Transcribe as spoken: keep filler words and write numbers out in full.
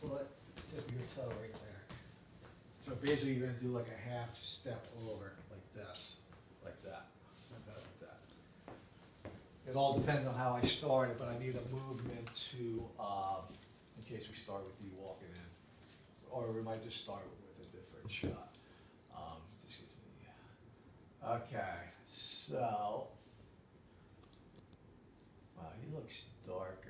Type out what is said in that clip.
foot, tip of your toe right there. So basically, you're gonna do like a half step over, like this, like that, like that, like that. It all depends on how I start it, but I need a movement to, um, in case we start with you walking in. Or we might just start with a different shot. Um, just gives me, okay, so, wow, he looks dark.